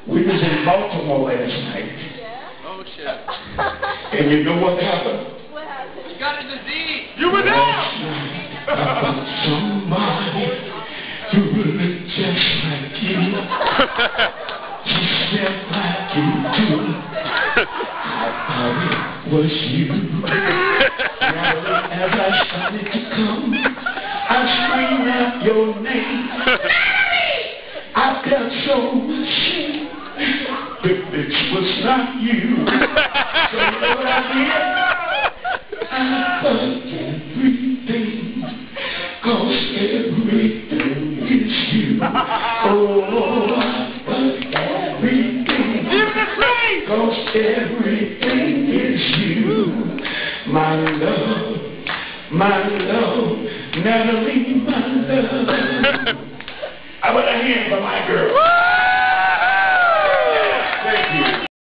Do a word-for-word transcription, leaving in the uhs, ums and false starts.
We was in Baltimore last night. Yeah? Oh, shit. And you know what happened? What happened? You got a disease. You were there! Last night, I found somebody who looked just like you. She said like you do. I thought it was you. Now as I started to come, I screamed out your name. I felt so ashamed, but it was not you. So you know what I did? I fucked everything, 'cause everything is you. Oh, I fucked everything, 'cause everything is you. My love, my love, Natalie, my love. I want a hand for my girl.